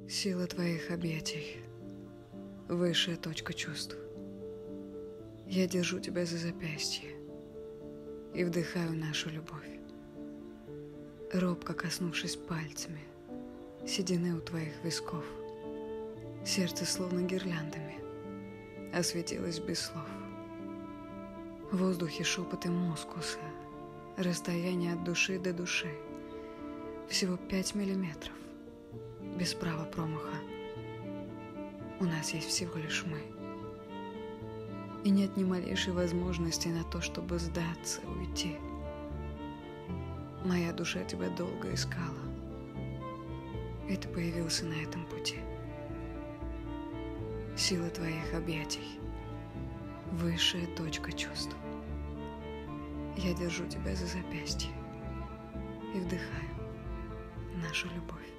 Сила твоих объятий — высшая точка чувств. Я держу тебя за запястье и вдыхаю нашу любовь. Робко коснувшись пальцами седины у твоих висков, сердце словно гирляндами осветилось без слов. В воздухе шепоты мускуса, расстояние от души до души всего 5 миллиметров, без права промаха. У нас есть всего лишь мы. И нет ни малейшей возможности на то, чтобы сдаться, уйти. Моя душа тебя долго искала, и ты появился на этом пути. Сила твоих объятий — высшая точка чувств. Я держу тебя за запястье и вдыхаю нашу любовь.